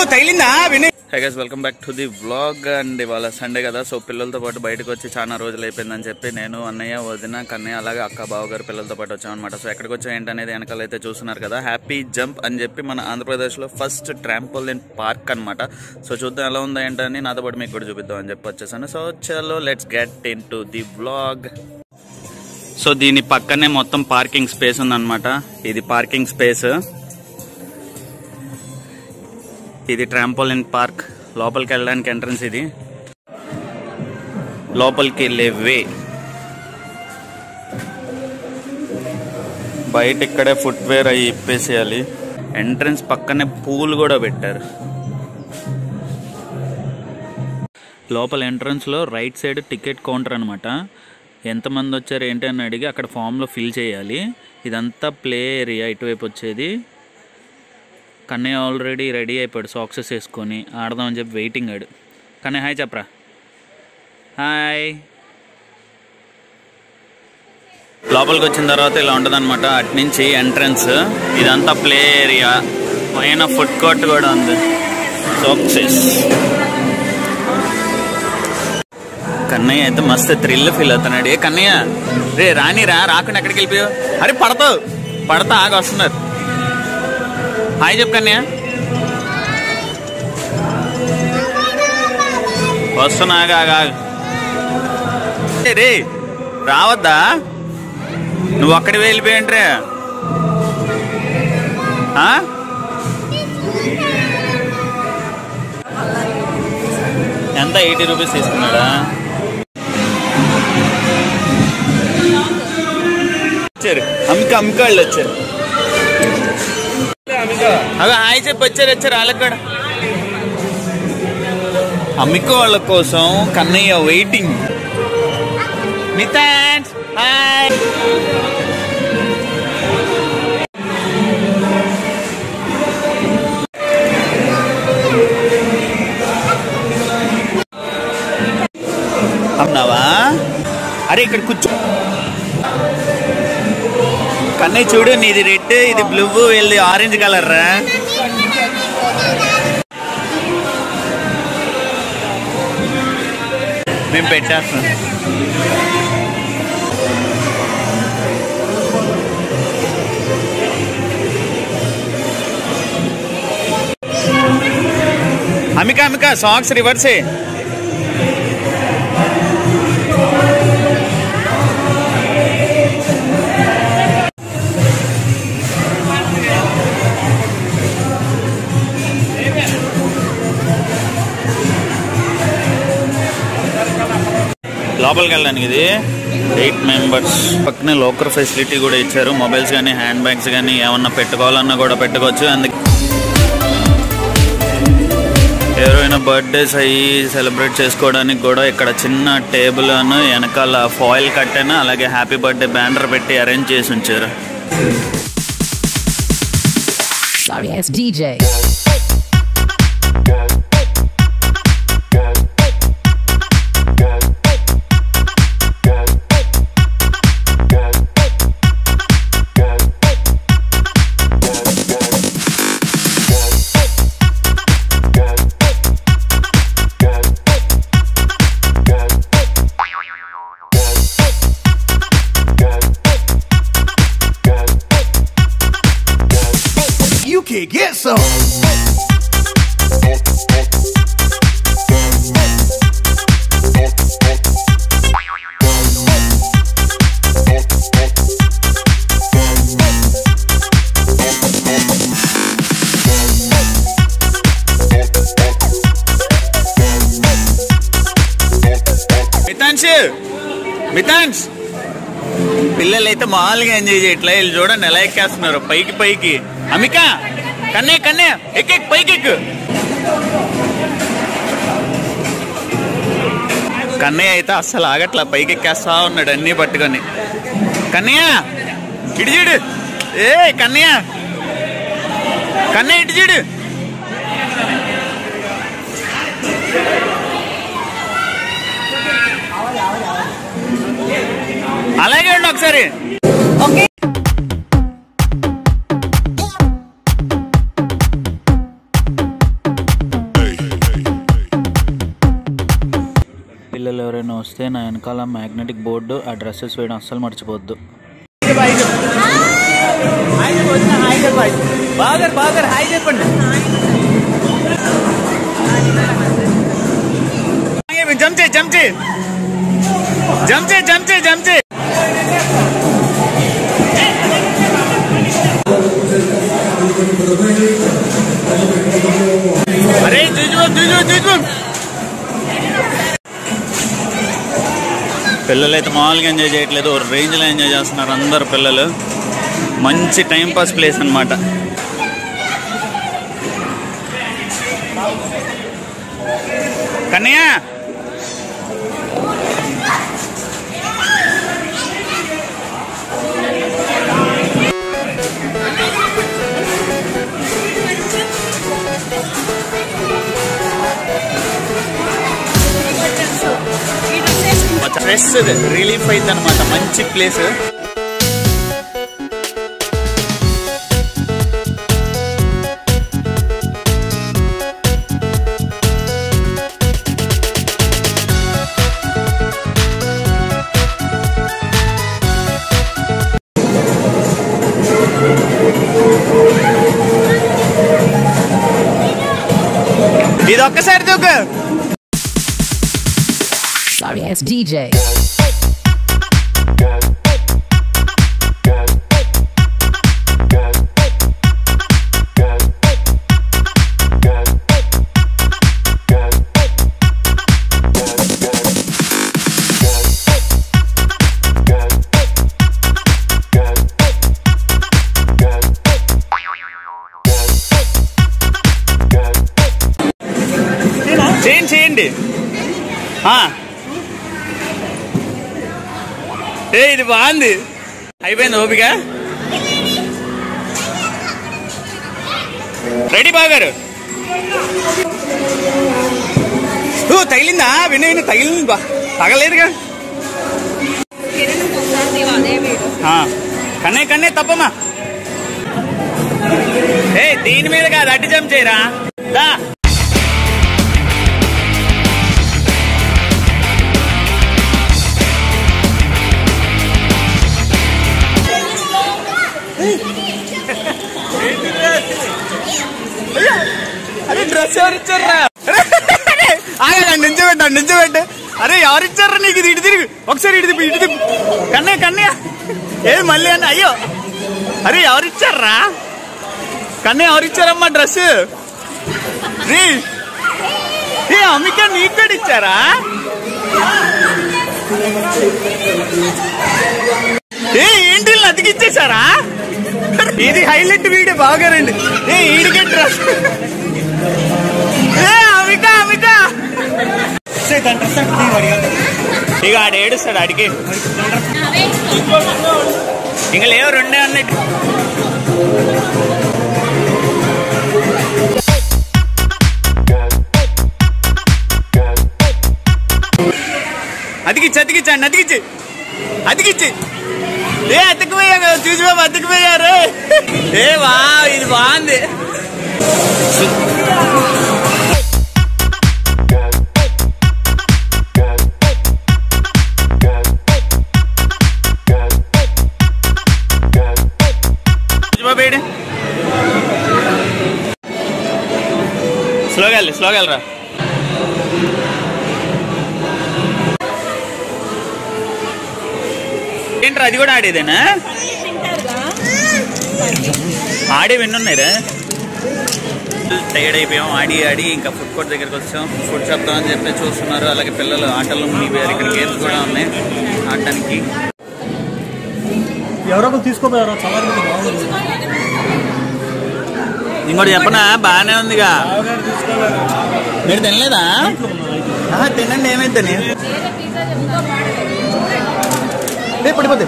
తగిలిందా విని. Hey guys, welcome back to the vlog. And ఇవాళ సండే కదా, సో పిల్లలతో పాటు బయటకు వచ్చి చాలా రోజులు అయిపోయిందని చెప్పి నేను, అన్నయ్య, వదిన, కన్నయ్య, అలాగే అక్క, బావగారు పిల్లలతో పాటు వచ్చామన్నమాట. సో ఎక్కడికి వచ్చా ఏంటనేది వెనకాల అయితే చూస్తున్నారు కదా, హ్యాపీ జంప్ అని చెప్పి మన ఆంధ్రప్రదేశ్లో ఫస్ట్ ట్రాంపోలిన్ పార్క్ అనమాట. సో చూద్దాం ఎలా ఉందా ఏంటని, నాతో పాటు మీకు కూడా చూపిద్దాం అని చెప్పి వచ్చేసాను. సో చలో let's get into the vlog. So దీని పక్కనే మొత్తం పార్కింగ్ స్పేస్ ఉందన్నమాట. ఇది పార్కింగ్ స్పేస్, ఇది ట్రాంపోలిన్ పార్క్. లోపలికి వెళ్ళడానికి ఎంట్రన్స్, ఇది లోపలికి వెళ్ళే వే. బయట ఇక్కడే ఫుట్వేర్ అవి ఇప్పేసేయాలి. ఎంట్రన్స్ పక్కనే పూల్ కూడా పెట్టారు. లోపల ఎంట్రన్స్లో రైట్ సైడ్ టికెట్ కౌంటర్ అనమాట. ఎంతమంది వచ్చారు ఏంటి అని అడిగి అక్కడ ఫామ్లో ఫిల్ చేయాలి. ఇదంతా ప్లే ఏరియా ఇటువైపు వచ్చేది. కన్నయ్య ఆల్రెడీ రెడీ అయిపోయాడు, సాక్సెస్ వేసుకొని ఆడదామని చెప్పి వెయిటింగ్ ఆడు. కన్నయ్య హాయ్ చెప్పరా. హాయ్. లోపలికి వచ్చిన తర్వాత ఇలా ఉంటుందన్నమాట. అట్నుంచి ఎంట్రన్స్, ఇదంతా ప్లే ఏరియా, పైన ఫుడ్ కోర్ట్ కూడా ఉంది. సాక్సెస్. కన్నయ్య అయితే మస్తు థ్రిల్ ఫీల్ అవుతున్నాడు. ఏ కన్నయ్య రే రానిరా, రాకుండా ఎక్కడికి వెళ్ళిపోయావు? అరే పడతా ఆగి వస్తున్నారు. హాయ్ చెప్పు కన్నయ్య. వస్తున్నాగా రే, రావద్దా? నువ్వు అక్కడికి వెళ్ళిపోయింట్రే. ఎంత 80 రూపీస్ తీసుకున్నాడా? వచ్చారు అమ్మిక వాళ్ళు వచ్చారు. అవి హాయ్ చెప్పి వచ్చారు వాళ్ళకి కూడా. అమ్మిక వాళ్ళ కోసం కన్నయ్య వెయిటింగ్. మిథాన్స్ హాయ్. అన్నావా? అరే ఇక్కడ కూర్చో. కన్నయ్య చూడు, నీది రెడ్, ఇది బ్లూ, వీళ్ళది ఆరెంజ్ కలర్ రా. మేము పెట్టేస్తాం. అమిక సాంగ్స్ రివర్సే. లోపలికి వెళ్ళడానికి ఇది 8 మెంబర్స్. పక్కనే లోకర్ ఫెసిలిటీ కూడా ఇచ్చారు. మొబైల్స్ కానీ హ్యాండ్ బ్యాగ్స్ కానీ ఏమన్నా పెట్టుకోవాలన్నా కూడా పెట్టుకోవచ్చు. అందుకే ఎవరైనా బర్త్డేస్ అయ్యి సెలబ్రేట్ చేసుకోవడానికి కూడా ఇక్కడ చిన్న టేబుల్ అను వెనకాల ఫాయిల్ కట్టెను అలాగే హ్యాపీ బర్త్డే బ్యానర్ పెట్టి అరేంజ్ చేసి ఉంచారు. Get some. మిథాన్స్ పిల్లలు అయితే మామూలుగా ఎంజాయ్ చేయట్లే. వీళ్ళు చూడండి ఎలా ఎక్కేస్తున్నారు పైకి. అమిక కన్నయ్య ఎక్కి పైకి. కన్నయ్య అయితే అస్సలు ఆగట్లా, పైకి ఎక్కేస్తా ఉన్నాడు అన్నీ పట్టుకొని. కన్నయ్య ఇటు చూడు. ఏ కన్నయ్య ఇటు చూడు. అలాగే ఉండి ఒకసారి. ఓకే వస్తే నా వెనకాల మ్యాగ్నెటిక్ బోర్డు, ఆ డ్రెస్సెస్ వేయడం అస్సలు మర్చిపోవద్దు. అరే పిల్లలు అయితే మామూలుగా ఎంజాయ్ చేయట్లేదు, రేంజ్లో ఎంజాయ్ చేస్తున్నారు అందరు పిల్లలు. మంచి టైంపాస్ ప్లేస్ అన్నమాట. కన్నయ్య స్ట్రెస్ రిలీఫ్ అయింది అనమాట. మంచి ప్లేస్. ఇది ఒక్కసారి దూకు. Sorry, it's DJ. చేయండి. ఇది బాగుంది. అయిపోయింది ఓపిక. రెడీ బాగారు. తగిలిందా? విను తగిలింది. తగలేదుగా. కన్నే తప్పమ్మా. దీని మీద కాదు, అడ్డు జంప్ చేయరా. అరే డ్రెస్ ఎవరిచ్చారా? నించోబెట్టు. అరే ఎవరిచ్చారా నీకు? ఇది ఇటు తిరిగి ఒకసారి, ఇటు తిప్పి. కన్నయ్య ఏది మళ్ళీ అన్న? అయ్యో, అరే ఎవరిచ్చారా? కన్నయ్య ఎవరిచ్చారమ్మా డ్రెస్? అమ్మిక నీకు కూడా ఇచ్చారా? ఏంటి అతికిచ్చేసారా? ఇది హైలైట్ వీడియో. బాగారండి. ఈడికే డ్రెస్. అమిక ఇక ఆడ ఏడుస్తాడు. ఆడికి ఇంకా లేవు, రెండే అన్నట్టు. అతికిచ్చి అతికిపోయా కదా. చూసి బాబు అతికిపోయారు. వా ఇది బాగుంది. స్లోగా వెళ్ళరా. ఏంట్రా అది కూడా ఆడేదేనా? ఆడే విన్నున్నాయిరా. టైర్డ్ అయిపోయాం ఆడి. ఇంకా ఫుడ్ కోర్ట్ దగ్గరికి వచ్చాం. ఫుడ్ చెప్తామని చెప్పి చూస్తున్నారు. అలాగే పిల్లలు ఆటలు మునిగిపోయారు. ఇక్కడ గేమ్స్ కూడా ఉన్నాయి ఆడటానికి. ఎవరో తీసుకోపోయారు. ఇంకోటి చెప్పనా? బాగానే ఉందిగా. మీరు తినలేదా? తినండి, ఏమైందని. పడిపోతే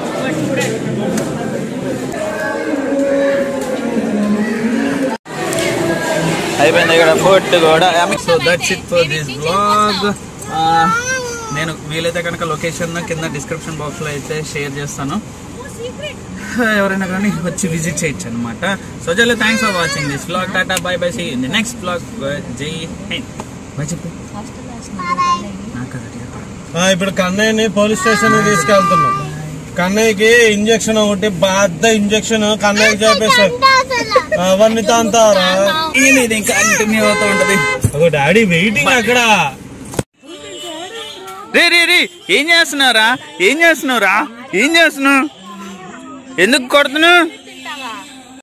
అయిపోయింది ఇక్కడ ఫుడ్ కూడా. So that's it for this vlog. నేను వీలైతే కనుక లొకేషన్ కింద డిస్క్రిప్షన్ బాక్స్లో అయితే షేర్ చేస్తాను. ఎవరైనా కానీ వచ్చి విజిట్ చేయొచ్చు అనమాట. సో జల్లు thanks for watching this vlog. Tata bye bye. See you in the next vlog. Jai Hind. By చెప్పు. ఇప్పుడు కన్నయ్యని పోలీస్ స్టేషన్ తీసుకెళ్తున్నాం. కన్నయ్యకి ఇంజక్షన్ ఒకటి బాధ ఇంజక్షన్ కన్నయ్యకి చేపేస్తారు. అవన్నీ తాంతారా ఇంకా కంటిన్యూ అవుతూ ఉంటది. డాడీ వెయిటింగ్ అక్కడ. రే ఏం చేస్తున్నావు? ఎందుకు కొడుతున్నావు?